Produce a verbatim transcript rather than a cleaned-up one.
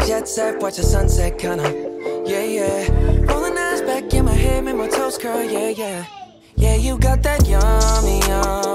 jet set, watch the sunset, kinda. Yeah, yeah. Rolling eyes back in my head, make my toes curl, yeah, yeah. Yeah, you got that yummy, yum